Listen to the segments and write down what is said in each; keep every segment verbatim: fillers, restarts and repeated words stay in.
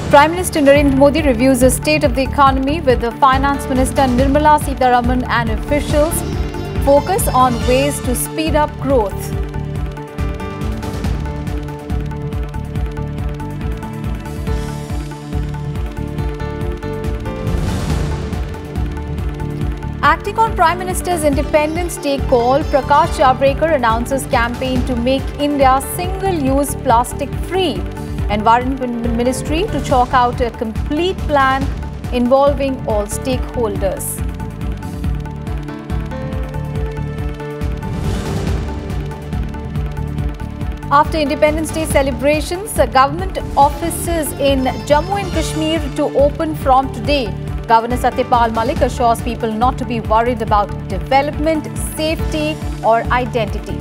Prime Minister Narendra Modi reviews the state of the economy with the Finance Minister Nirmala Sitharaman and officials. Focus on ways to speed up growth. Acting on Prime Minister's Independence Day call, Prakash Javadekar announces campaign to make India single-use plastic-free. Environment Ministry to chalk out a complete plan involving all stakeholders. After Independence Day celebrations, government offices in Jammu and Kashmir to open from today. Governor Satyapal Malik assures people not to be worried about development, safety or identity.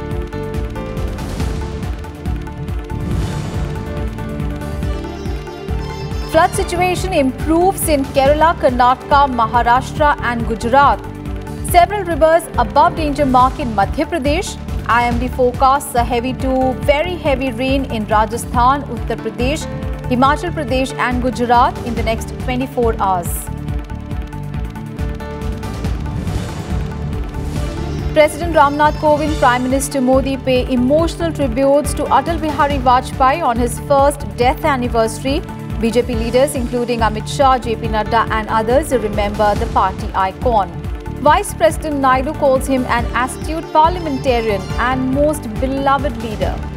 Flood situation improves in Kerala, Karnataka, Maharashtra and Gujarat. Several rivers above danger mark in Madhya Pradesh. I M D forecasts a heavy to very heavy rain in Rajasthan, Uttar Pradesh, Himachal Pradesh and Gujarat in the next twenty-four hours. President Ramnath Kovind, Prime Minister Modi pay emotional tributes to Atal Bihari Vajpayee on his first death anniversary. B J P leaders including Amit Shah, J P Nadda and others remember the party icon. Vice President Naidu calls him an astute parliamentarian and most beloved leader.